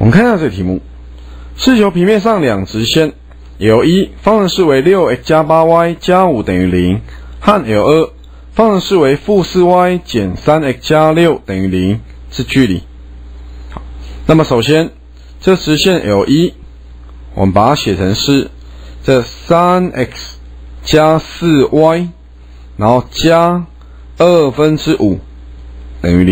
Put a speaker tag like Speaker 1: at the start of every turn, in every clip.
Speaker 1: 我们看一下这个题目，是求平面上两直线 L1 方程式为 6x 加 8y 加5等于0，和 L2 方程式为负 4y 减 3x 加6等于0之距离。好，那么首先这直线 L1 我们把它写成是这 3x 加 4y 然后加5/2等于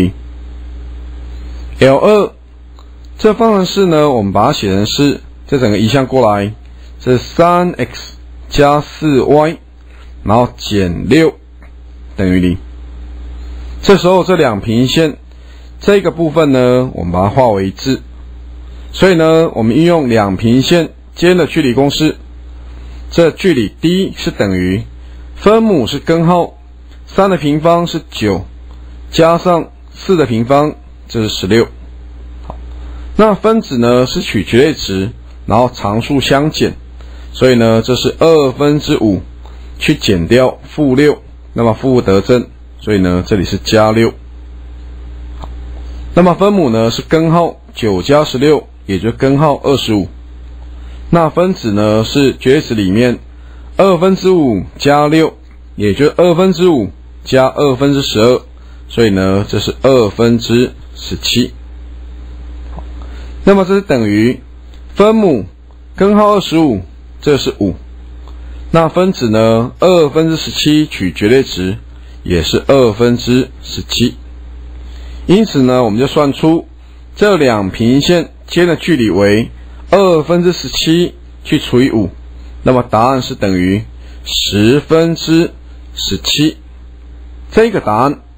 Speaker 1: 0。L2 这方程式呢，我们把它写成是这整个移项过来，这 3x 加 4y 然后减6等于0。这时候这两平线这个部分呢，我们把它化为一致，所以呢，我们运用两平线间的距离公式，这距离 D 是等于分母是根号3的平方是9，加上4的平方，这是16。好，那分子呢是取绝对值，然后常数相减，所以呢这是5/2去减掉负6，那么负得正，所以呢这里是加6。好，那么分母呢是根号9加16，也就是根号25。那分子呢是绝对值里面5/2加6，也就是5/2加12/12，所以呢这是17/。好，那么这是等于分母根号25，这是5。那分子呢2/17取绝对值，也是2/17。因此呢，我们就算出这两平线间的距离为2/17去除以5，那么答案是等于10/17。这个答案